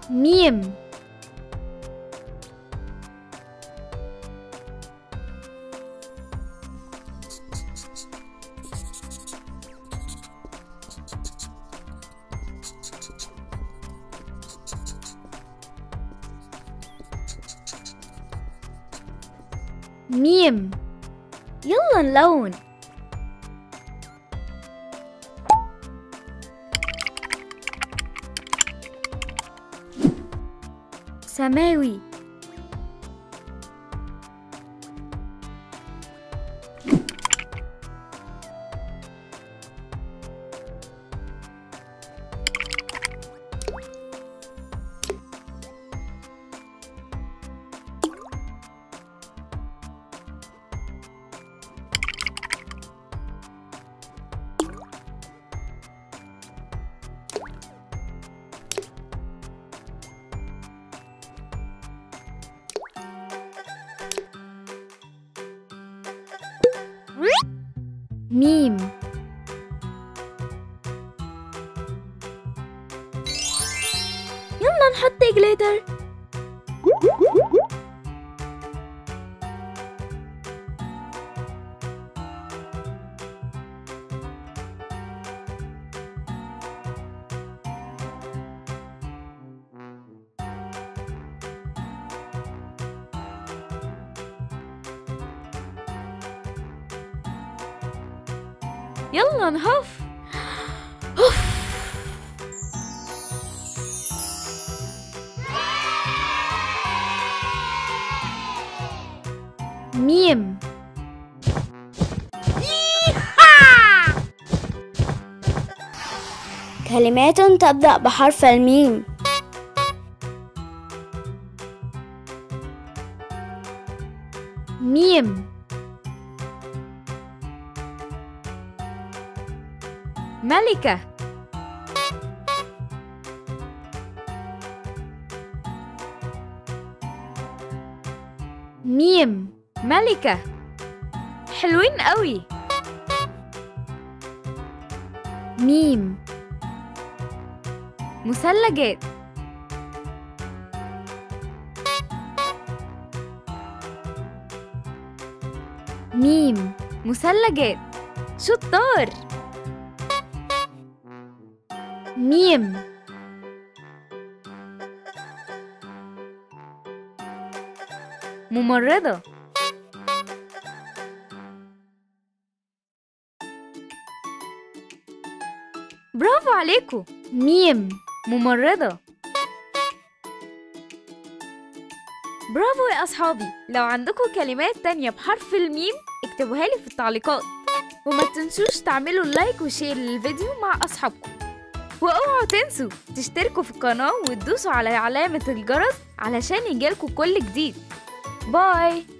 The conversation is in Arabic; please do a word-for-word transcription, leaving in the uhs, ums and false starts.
ميم. ميم. يلا نلون. سماوي. ميم. يلا نحط جليتر. يلا نهف. هف. ميم. كلمات تبدأ بحرف الميم. ميم. ملكة. ميم. ملكة. حلوين قوي. ميم. مثلجات. ميم. مثلجات. شطار. ميم. ممرضة. برافو عليكم. ميم. ممرضة. برافو يا أصحابي. لو عندكم كلمات تانية بحرف الميم اكتبوها لي في التعليقات، وما تنسوش تعملوا لايك وشير للفيديو مع أصحابكم، واوعوا تنسوا تشتركوا في القناة وتدوسوا على علامة الجرس علشان يجيلكوا كل جديد. باي.